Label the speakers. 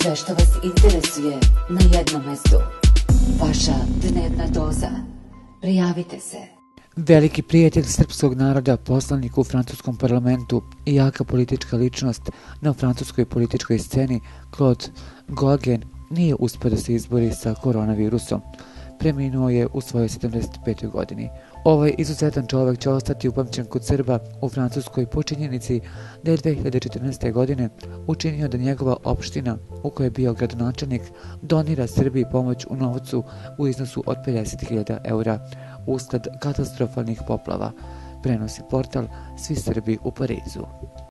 Speaker 1: Sve što vas interesuje na jednom mestu. Vaša dnevna doza. Prijavite se.
Speaker 2: Veliki prijatelj srpskog naroda, poslanik u francuskom parlamentu i jaka politička ličnost na francuskoj političkoj sceni, Claude Goagen, nije uspio da se izbori sa koronavirusom. Preminuo je u svojoj 75. godini. Ovaj izuzetan čovjek će ostati upamćen kod Srba u Francuskoj po činjenici da je 2014. godine učinio da njegova opština, u kojoj je bio gradonačelnik, donira Srbiji pomoć u novcu u iznosu od 50.000 eura usled katastrofalnih poplava, prenosi portal Svi Srbi u Parizu.